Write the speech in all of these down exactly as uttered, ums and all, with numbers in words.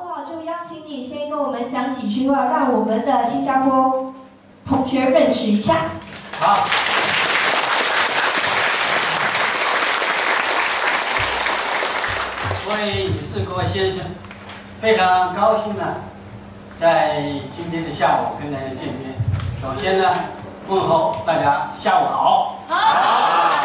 不好，就邀请你先跟我们讲几句话，让我们的新加坡同学认识一下。 好。各位女士、各位先生，非常高兴呢，在今天的下午跟大家见面。首先呢，问候大家下午好。好。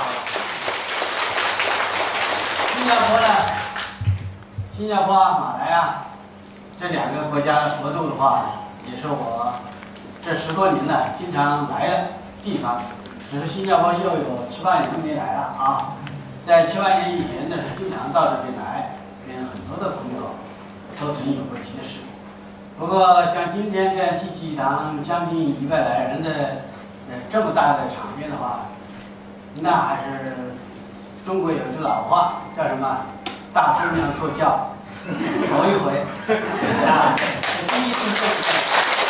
新加坡呢，新加坡啊、马来啊，这两个国家活动的话，也是我这十多年呢经常来的地方。只是新加坡又有七八年没来了啊。在七八年以前呢，是经常到这边来，跟很多的朋友都曾有过结识。不过像今天这样济济一堂将近一百来人的呃这么大的场面的话，那还是中国有句老话叫什么？大姑娘坐轿，头一回啊，第一次见面。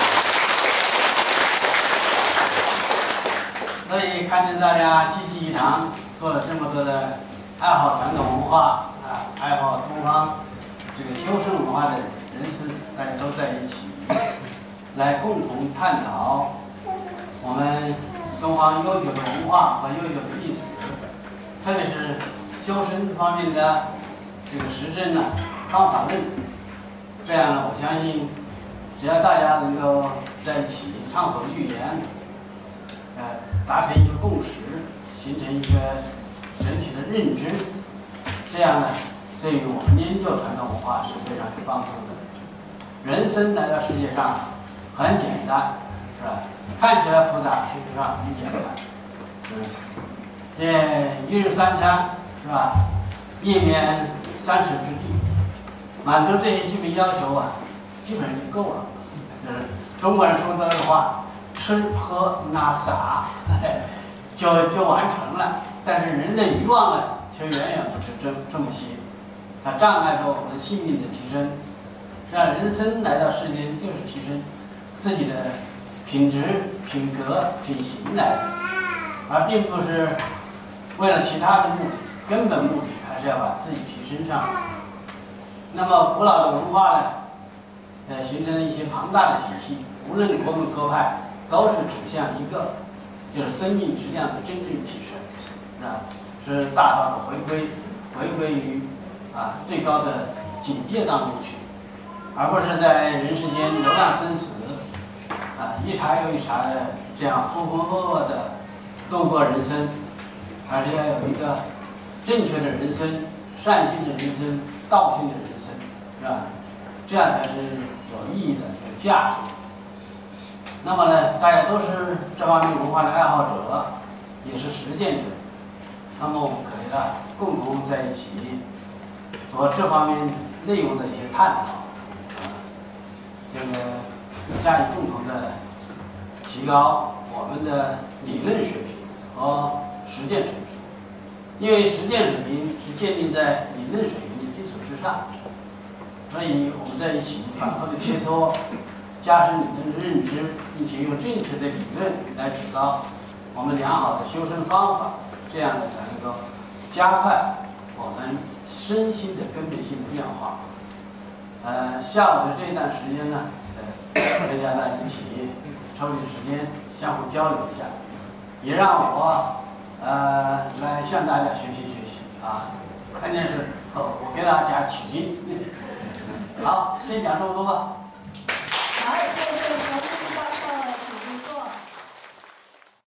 所以看见大家济济一堂，做了这么多的爱好传统文化啊，爱好东方这个修身文化的人士，大家都在一起，来共同探讨我们东方悠久的文化和悠久的历史，特别是修身方面的这个实证呢、方法论。这样呢，我相信，只要大家能够在一起畅所欲言，呃，达成一个共识，形成一个整体的认知，这样呢，对于我们研究传统文化是非常有帮助的。人生来到世界上很简单，是吧？看起来复杂，实际上很简单。嗯，也一日三餐，是吧？避免三尺之地，满足这些基本要求啊，基本上就够了。就是中国人说的话。吃喝拉撒，就就完成了。但是人的欲望呢，却远远不是这这么些，它障碍着我们性命的提升。让人生来到世间，就是提升自己的品质、品格、品行来的，而并不是为了其他的目的。根本目的还是要把自己提升上来。那么古老的文化呢，呃，形成了一些庞大的体系，无论国门各派。都是指向一个，就是生命质量的真正提升，啊，是大道的回归，回归于啊最高的境界当中去，而不是在人世间流浪生死，啊一茬又一茬的这样浑浑噩噩的度过人生，还是要有一个正确的人生、善性的人生、道性的人生，是吧？这样才是有意义的、有价值。那么呢，大家都是这方面文化的爱好者，也是实践者。那么我们可以呢，共同在一起做这方面内容的一些探讨，啊，这个加以共同的提高我们的理论水平和实践水平。因为实践水平是建立在理论水平的基础之上，所以我们在一起反复的切磋。加深理论的认知，并且用正确的理论来指导我们良好的修身方法，这样呢才能够加快我们身心的根本性的变化。呃，下午的这段时间呢，呃，大家呢一起抽点时间相互交流一下，也让我呃来向大家学习学习啊。关键是哦，我给大家取经。好，先讲这么多吧。